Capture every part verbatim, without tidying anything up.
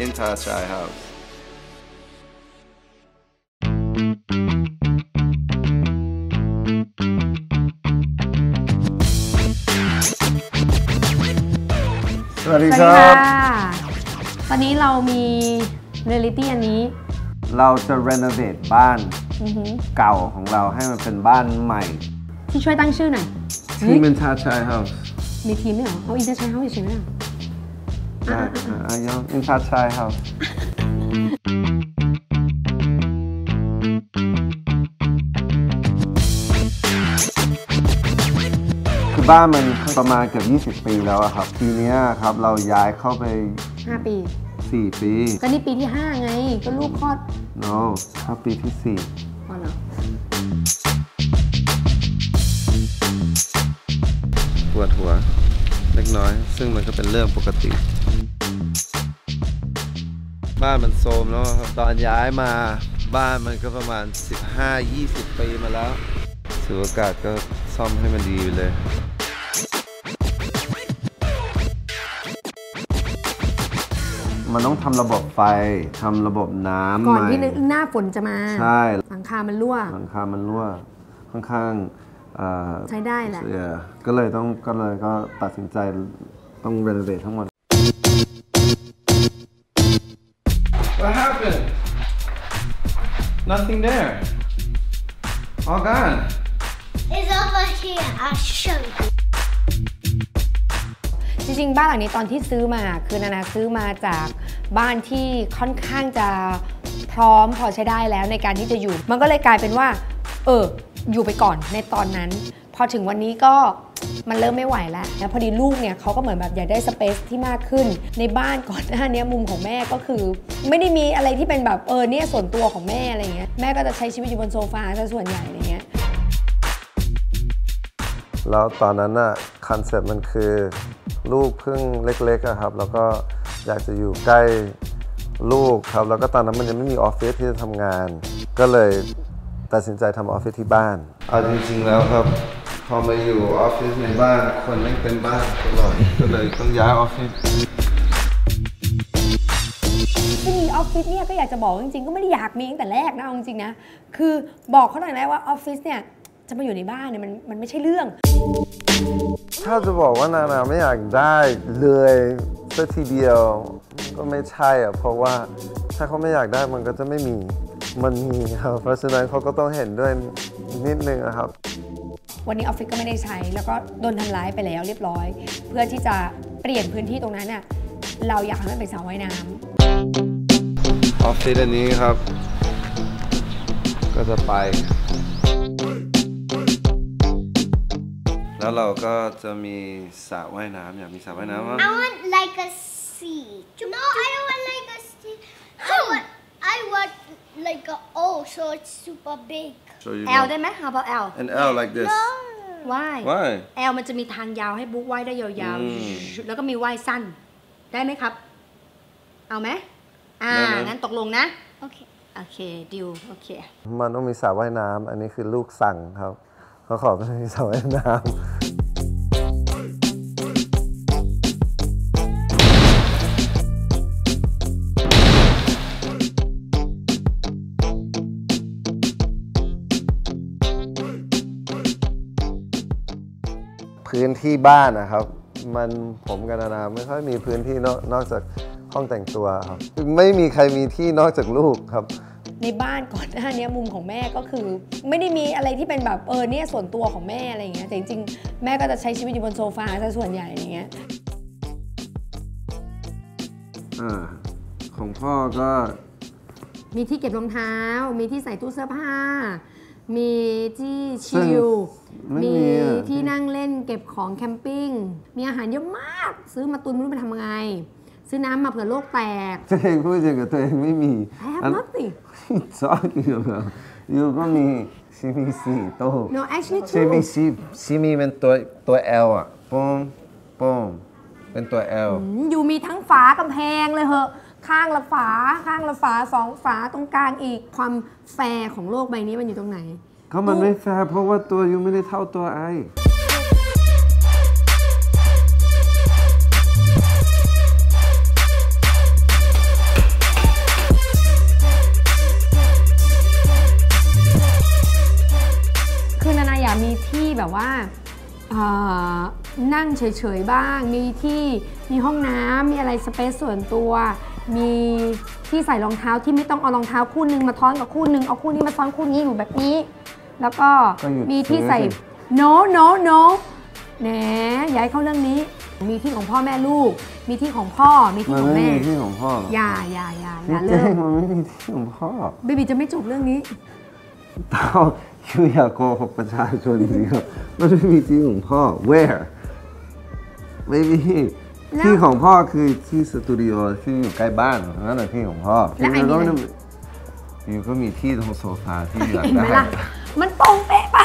in Thai Chai House สวัสดีครับตอนนี้เรามีเรียลลิตี้อันนี้เราจะรีโนเวทบ้านเก่าของเราให้มันเป็นบ้านใหม่ที่ช่วยตั้งชื่อหน่อยทีม Thai Chai House มีทีมด้วยเหรอเอา Thai Chai House เฉยๆไหมอ่ะอ่ะยอง Thai Chai House คือบ้านมันประมาณเกือบยี่สิบปีแล้วครับปีนี้ครับเราย้ายเข้าไปห้าปีสี่ปีก็นี่ปีที่ห้าไงก็ลูกคลอด no เข้าปีที่สี่อ๋อเหรอปวดหัวเล็กน้อยซึ่งมันก็เป็นเรื่องปกติบ้านมันโทรมแล้วครับตอนย้ายมาบ้านมันก็ประมาณ สิบห้ายี่สิบ ปีมาแล้วถือโอกาสก็ซ่อมให้มันดีเลยมันต้องทำระบบไฟทำระบบน้ำก่อนที่หน้าฝนจะมาใช่หลังคามันรั่วหลังคามันรั่วค่อนข้างใช้ได้แหละก็เลยต้องก็เลยก็ตัดสินใจต้องรีโนเวททั้งหมด What happened? Nothing there. All gone. It's over here. I'll show you. จริงๆบ้านหลังนี้ตอนที่ซื้อมาคือนานาซื้อมาจากบ้านที่ค่อนข้างจะพร้อมพอใช้ได้แล้วในการที่จะอยู่มันก็เลยกลายเป็นว่าเอออยู่ไปก่อนในตอนนั้นพอถึงวันนี้ก็มันเริ่มไม่ไหวแล้วแล้วพอดีลูกเนี่ยเขาก็เหมือนแบบอยากได้สเปซที่มากขึ้นในบ้านก่อนหน้านี้มุมของแม่ก็คือไม่ได้มีอะไรที่เป็นแบบเออเนี่ยส่วนตัวของแม่อะไรเงี้ยแม่ก็จะใช้ชีวิตอยู่บนโซฟาซะส่วนใหญ่อะไรเงี้ยแล้วตอนนั้นน่ะคอนเซ็ปต์มันคือลูกเพิ่งเล็กๆครับแล้วก็อยากจะอยู่ใกล้ลูกครับแล้วก็ตอนนั้นมันยังไม่มีออฟฟิศที่จะทำงานก็เลยตัดสินใจทำออฟฟิศที่บ้านเอาจริงๆแล้วครับพอมาอยู่ออฟฟิศในบ้านคนไม่เป็นบ้านตลอดก็เลยต้องย้ายออฟฟิศที่มีออฟฟิศเนี่ยก็อยากจะบอกจริงๆก็ไม่ได้อยากมีตั้งแต่แรกนะเอาจริงๆนะคือบอกเขาหน่อยนะว่าออฟฟิศเนี่ยจะมาอยู่ในบ้านเนี่ยมันมันไม่ใช่เรื่องถ้าจะบอกว่านานาไม่อยากได้เลยสักทีเดียวก็ไม่ใช่อ่ะเพราะว่าถ้าเขาไม่อยากได้มันก็จะไม่มีมันมีครับเพราะฉะนั้นเขาก็ต้องเห็นด้วยนิดนึงนะครับวันนี้ออฟฟิศก็ไม่ได้ใช้แล้วก็โดนทำร้ายไปแล้วเรียบร้อยเพื่อที่จะเปลี่ยนพื้นที่ตรงนั้นน่ะเราอยากให้มันเป็นสระว่ายน้ำออฟฟิศอันนี้ครับก็จะไปแล้วเราก็จะมีสระว่ายน้ำอยากมีสระว่ายน้ำมั้ย I want like a sea No I don't want like a sea I want I want like a O so it's super big L ได้ไหม How about L An L like this Why Why L มันจะมีทางยาวให้บุ๊กว่ายได้ยาวๆแล้วก็มีว่ายสั้นได้ไหมครับเอาไหมอ่างั้นตกลงนะโอเคโอเคดิวโอเคมันต้องมีสระว่ายน้ำอันนี้คือลูกสั่งครับเขาขอเป็นมีสระว่ายน้ำพื้นที่บ้านนะครับมันผมกับนานาไม่ค่อยมีพื้นที่นอกจากห้องแต่งตัวครับไม่มีใครมีที่นอกจากลูกครับในบ้านก่อนหน้านี้มุมของแม่ก็คือไม่ได้มีอะไรที่เป็นแบบเออเนี่ยส่วนตัวของแม่อะไรอย่างเงี้ยแต่จริงๆแม่ก็จะใช้ชีวิตอยู่บนโซฟาซะส่วนใหญ่อย่างเงี้ยอ่าของพ่อก็มีที่เก็บรองเท้ามีที่ใส่ตู้เสื้อผ้ามีที่ชิลมีที่นั่งเล่นเก็บของแคมปิ้งมีอาหารเยอะมากซื้อมาตุนไม่รู้ไปทำไงซื้อน้ำมาเผื่อโลกแตกตัวเองพูดจริงกับตัวเองไม่มี I have nothing ซอกี่เหรอยูก็มีซีมีสี่โต๊ะ No actually two ซีมีซีซีมีเป็นตัวตัว L อ่ะป้งป้งเป็นตัว L ยูมีทั้งฝากำแพงเลยเหอะข้างละฝาข้างละฝาสองฝาตรงกลางอีกความแฟร์ของโลกใบนี้มันอยู่ตรงไหนก็มันไม่แฟร์เพราะว่าตัวยูไม่ได้เท่าตัวไอเฉยๆบ้าง มีที่มีห้องน้ำมีอะไรสเปซส่วนตัว มีที่ใส่รองเท้าที่ไม่ต้องเอารองเท้าคู่นึงมาท้อนกับคู่นึงเอาคู่นี้มาซ้อนคู่นี้อยู่แบบนี้ แล้วก็มีที่ใส่ no no no แหนย้ายเข้าเรื่องนี้มีที่ของพ่อแม่ลูกมีที่ของพ่อมีที่มันของไม่แม่มีที่ของพ่อหรออย่าอย่าอย่าอย่าเลิเลิกกมันไม่มีที่ของพ่อเบบีจะไม่จบเรื่องนี้เต้าคืออย่าโกหกประชาชนสิครับมันไม่มีที่ของพ่อ where ไม่มีแล้วที่ของพ่อคือที่สตูดิโอที่อยู่ใกล้บ้านนั่นแหละที่ของพ่อแล้วไอ้นี่ก็อะไรอยู่ก็มีที่ตรงโซฟาที่อยากเห็นไหมได้ล่ะ มันตรงเป๊ะปะ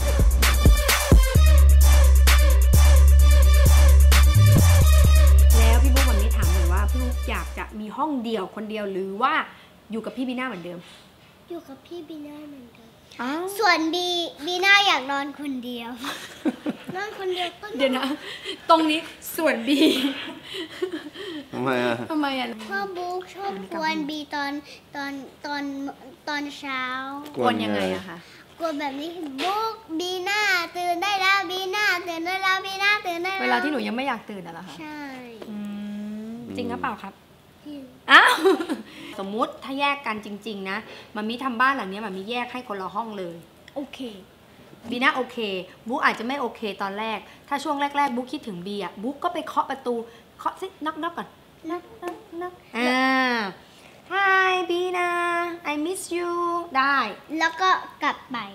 แล้วพี่บุ๊กวันนี้ถามหน่อยว่าพี่บุ๊กอยากจะมีห้องเดียวคนเดียวหรือว่าอยู่กับพี่บีน่าเหมือนเดิมอยู่กับพี่บีน่าเหมือนกันอ้าวส่วนบีบีน่าอยากนอนคนเดียว นอนคนเดียวก็เดี๋ยวนะ ตรงนี้ส่วนบีทำไมอ่ะทำไมอ่ะพ่อบุ๊กชอบกวนบีตอนตอนตอนตอนเช้ากวนยังไงอะคะกวนแบบนี้บุ๊กบีน่าตื่นได้แล้วบีน่าตื่นได้แล้วบีน่าตื่นได้แล้วเวลาที่หนูยังไม่อยากตื่นอะเหรอคะใช่อืมจริงหรือเปล่าครับพี่อ้าว สมมุติถ้าแยกกันจริงๆนะมันมีทำบ้านหลังนี้มันมีแยกให้คนละห้องเลยโอเคบีน่าโอเคบุ๊กอาจจะไม่โอเคตอนแรก ถ้าช่วงแรกๆบุ๊กคิดถึงบีอะบุ๊กก็ไปเคาะประตูเคาะซิน็อกน็อกก่อนน็อกน็อกน็อกอ่า Hi บีน่า I miss you ได้แล้วก็กลับไป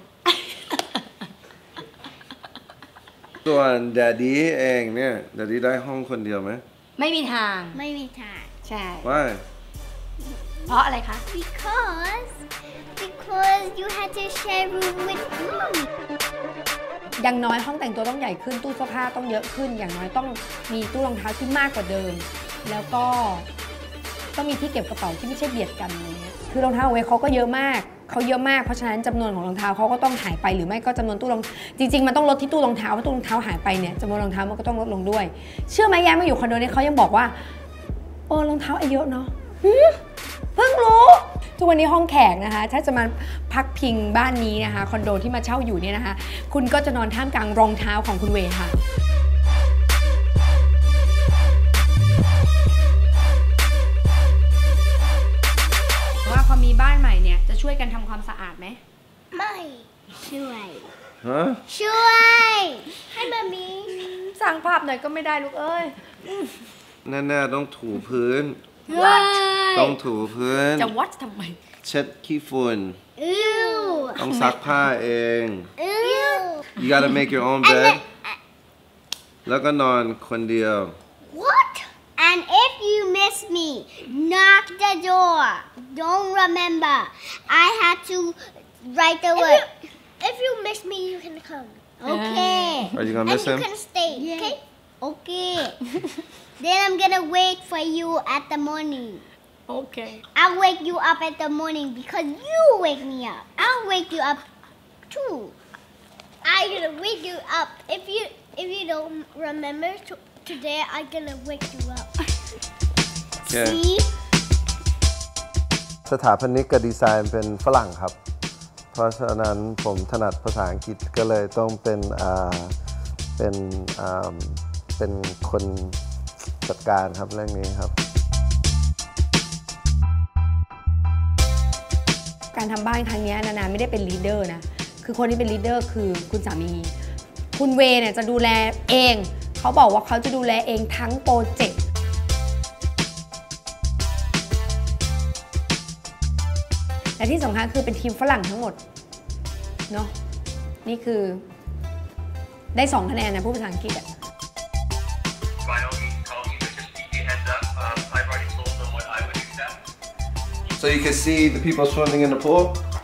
ส่วนแดดดี้เองเนี่ยแดดดี้ได้ห้องคนเดียวไหมไม่มีทางไม่มีทางใช่ว่าเพราะอะไรคะ because because you had to share room with me อย่างน้อยห้องแต่งตัวต้องใหญ่ขึ้นตู้เสื้อผ้าต้องเยอะขึ้น อย่างน้อยต้องมีตู้รองเท้าที่มากกว่าเดิม แล้วก็ต้องมีที่เก็บกระเป๋าที่ไม่ใช่เบียดกันอะไรเงี้ยคือรองเท้าเอาไว้เขาก็เยอะมากเขาเยอะมากเพราะฉะนั้นจำนวนของรองเท้าเขาก็ต้องหายไปหรือไม่ก็จำนวนตู้รองจริงๆมันต้องลดที่ตู้รองเท้าเพราะตู้รองเท้าหายไปเนี่ยจำนวนรองเท้ามันก็ต้องลดลงด้วย เชื่อไหมย้ายมาอยู่คอนโดนี้เขายังบอกว่าโอ้รองเท้าไอเยอะเนาะหืมเพิ่งรู้ทุกวันนี้ห้องแขกนะคะถ้าจะมาพักพิงบ้านนี้นะคะคอนโดที่มาเช่าอยู่เนี่ยนะคะคุณก็จะนอนท่ามกลางรองเท้าของคุณเวย์ค่ะว่าพอมีบ้านใหม่เนี่ยจะช่วยกันทำความสะอาดไหมไม่ช่วยฮะช่วย ให้มามีสร้างภาพหน่อยก็ไม่ได้ลูกเอ้ยแน่ๆต้องถูพื้น What ต้องถูพื้นจะ what ทำไมเช็ดขี้ฝุ่นอิ้วต้องซักผ้าเองอิ้ว you gotta make your own bed แล้วก็นอนคนเดียว What? And if you miss me, knock the door. Don't remember. I had to write the word. If you miss me, you can come. Okay. Are you gonna miss and him? you can stay. Okay. Okay. Then I'm gonna wait for you at the morning. โอเค I'll wake you up at the morning because you wake me up. I'll wake you up too. I'm gonna wake you up. If you if you don't remember to, today, I'm gonna wake you up. Yeah. See? สถาปนิกกับดีไซน์เป็นฝรั่งครับ เพราะฉะนั้นผมถนัดภาษาอังกฤษก็เลยต้องเป็นอ่าเป็นอ่าเป็นคนจัดการครับเรื่องนี้ครับการทำบ้านครั้งนี้นานาไม่ได้เป็นลีดเดอร์นะ คือคนที่เป็นลีดเดอร์คือคุณสามี คุณเวย์เนี่ยจะดูแลเอง เขาบอกว่าเขาจะดูแลเองทั้งโปรเจกต์ และที่สำคัญคือเป็นทีมฝรั่งทั้งหมด เนาะ นี่คือได้สองคะแนนนะพูดภาษาอังกฤษอะ By all means, call me, but just keep your heads up. Um, I've already told them what I would accept. So you can see the people swimming in the pool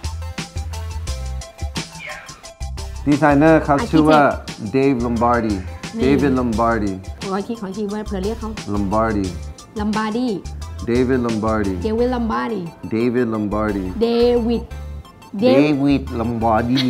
Yeah. ดีไซเนอร์ครับชื่อว่า Dave Lombardi David Lombardi ขอคิดขอคิดว่าเผื่อเรียกเขา Lombardi ลัมบาร์ดี้ David Lombardi เดวิดลัมบาร์ดี้ David Lombardi เดวิด David Lombardi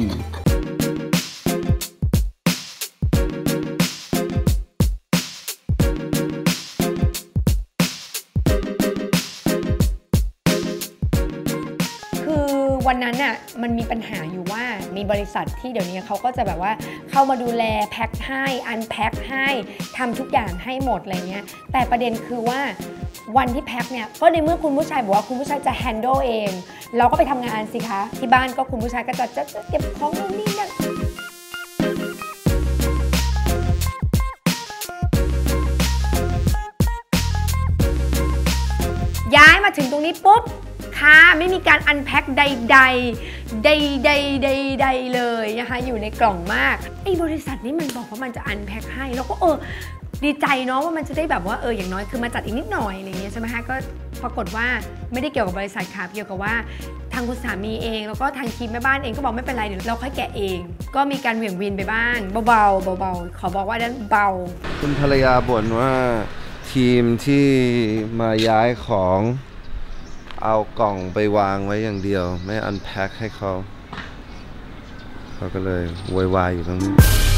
คือวันวันนั้นน่ะมันมีปัญหาอยู่ว่ามีบริษัทที่เดี๋ยวนี้เขาก็จะแบบว่าเข้ามาดูแลแพ็คให้อันแพ็คให้ทำทุกอย่างให้หมดอะไรเงี้ยแต่ประเด็นคือว่าวันที่แพ็คเนี่ยก็ในเมื่อคุณผู้ชายบอกว่าคุณผู้ชายจะ handle เองเราก็ไปทำงานสิคะที่บ้านก็คุณผู้ชายก็จะจะเก็บของนู่นนี่นั่นย้ายมาถึงตรงนี้ปุ๊บค่ะไม่มีการอันแพ็คใดๆใดใดใดใดเลยนะคะอยู่ในกล่องมากไอ้บริษัทนี้มันบอกว่ามันจะอันแพ็คให้แล้วก็เออดีใจเนาะว่ามันจะได้แบบว่าเอออย่างน้อยคือมาจัดอีกนิดหน่อยอะไรเงี้ยใช่ไหมคะก็ปรากฏว่าไม่ได้เกี่ยวกับบริษัทค่ะเกี่ยวกับว่าทางคุณสามีเองแล้วก็ทางทีมแม่บ้านเองก็บอกไม่เป็นไรเดี๋ยวเราค่อยแกะเองก็มีการเหวี่ยงวินไปบ้างเบาๆเบาๆขอบอกว่านั้นเบาคุณภรรยาบ่นว่าทีมที่มาย้ายของเอากล่องไปวางไว้อย่างเดียวไม่อันแพ็คให้เขาเขาก็เลยโวยวายอยู่ตรงนี้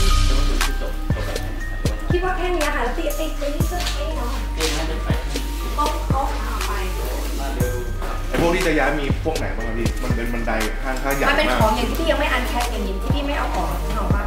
คิดว่าแค่นี้ค่ะแล้วตีตีตีนี่ก็เองเนาะเองน่าจะไปก็ก็เอาไปไอ้พวกที่จะย้ายมีพวกไหนบ้างพี่มันเป็นบันไดข้างข้างใหญ่มากมันเป็นของอย่างที่พี่ยังไม่อันแพ็คอย่างนี้ที่พี่ไม่เอาออกหรอกว่า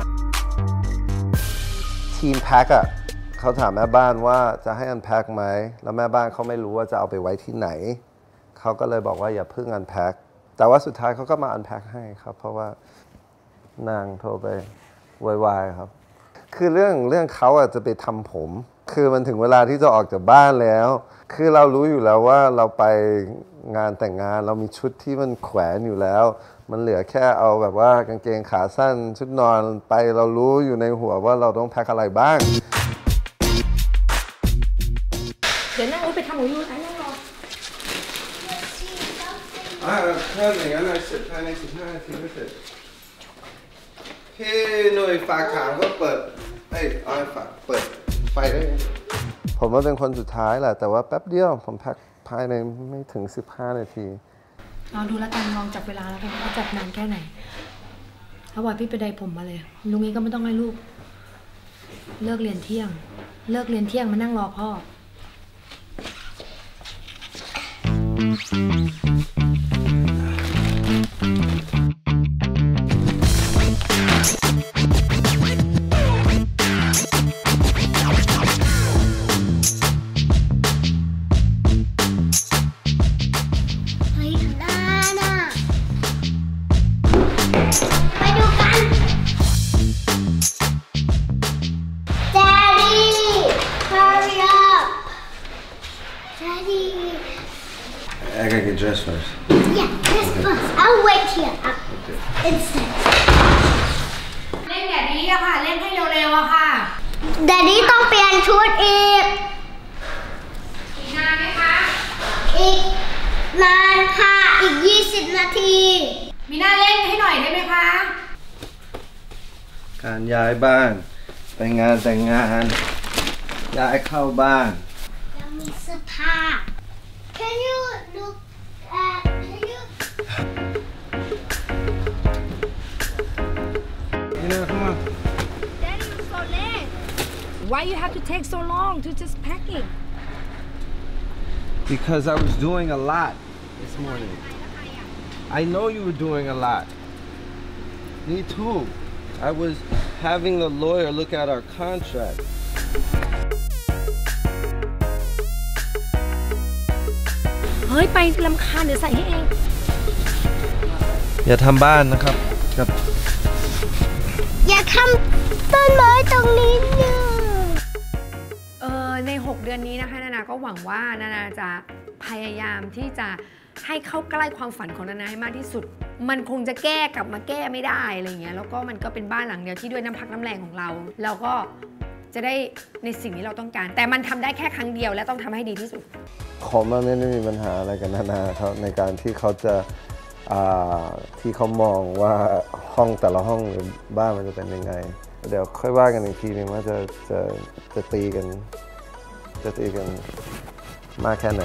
ทีมแพ็คอะเขาถามแม่บ้านว่าจะให้อันแพ็คไหมแล้วแม่บ้านเขาไม่รู้ว่าจะเอาไปไว้ที่ไหนเขาก็เลยบอกว่าอย่าเพิ่งอันแพ็คแต่ว่าสุดท้ายเขาก็มาอันแพ็คให้ครับเพราะว่านางโทรไปวอยวายครับคือเรื่องเรื่องเขาอาจจะไปทำผมคือมันถึงเวลาที่จะออกจากบ้านแล้วคือเรารู้อยู่แล้วว่าเราไปงานแต่งงานเรามีชุดที่มันแขวนอยู่แล้วมันเหลือแค่เอาแบบว่ากางเกงขาสั้นชุดนอนไปเรารู้อยู่ในหัวว่าเราต้องแพ็คอะไรบ้างเดี๋ยวนั่งไปทำหมูยูนนั่งรออ่าแค่อย่างนั้นเลยเสร็จภายในสิบห้านาทีไม่เสร็จพี่หน่วยฝากถามก็เปิดเอ้ยเอาฝากเปิดไฟได้ผมว่าเป็นคนสุดท้ายแหละแต่ว่าแป๊บเดียวผมแพ็คภายในไม่ถึงสิบห้านาทีลองดูแล้วกันลองจับเวลาแล้วกันว่าจับนานแค่ไหนถ้าว่าพี่ไปไดผมมาเลยลุงนี้ก็ไม่ต้องให้ลูกเลิกเรียนเที่ยงเลิกเรียนเที่ยงมานั่งรอพ่อ I gotta get dressed first. Yeah, dress first. I'll wait here. Okay. Inside. เล่นแบบนี้อะค่ะเล่นให้เร็วๆอะค่ะ Daddy ต้องเปลี่ยนชุดอีกอีกนานไหมคะอีกนานค่ะอีกยี่สิบนาทีมีน่าเล่นให้หน่อยได้ไหมคะการย้ายบ้านไปงานแต่งงานย้ายเข้าบ้านยังมีเสื้อผ้า Can you look at Can you You know come on Daddy you're so late Why you have to take so long to just packing Because I was doing a lot this morning I know you were doing a lot Me too I was having the lawyer look at our contract เฮ้ยไปลำคาญเดี๋ยวใส่ให้เองอย่าทำบ้านนะครับกับอย่าทำต้นไม้ตรงนี้เนี่ยเออในหกเดือนนี้นะคะนานาก็หวังว่านานาจะพยายามที่จะให้เข้าใกล้ความฝันของนานาให้มากที่สุดมันคงจะแก้กลับมาแก้ไม่ได้อะไรเงี้ยแล้วก็มันก็เป็นบ้านหลังเดียวที่ด้วยน้ำพักน้ำแรงของเราเราก็จะได้ในสิ่งที่เราต้องการแต่มันทำได้แค่ครั้งเดียวและต้องทำให้ดีที่สุดผมไม่ได้มีปัญหาอะไรกับนานาเขาในการที่เขาจะที่เขามองว่าห้องแต่ละห้องหรือบ้านมันจะเป็นยังไงเดี๋ยวค่อยว่ากันอีกทีนึงว่าจะจะจะตีกันจะตีกันมากแค่ไหน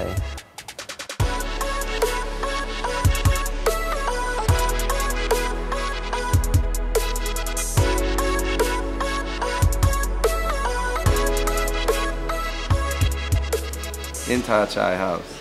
In Thai Chai House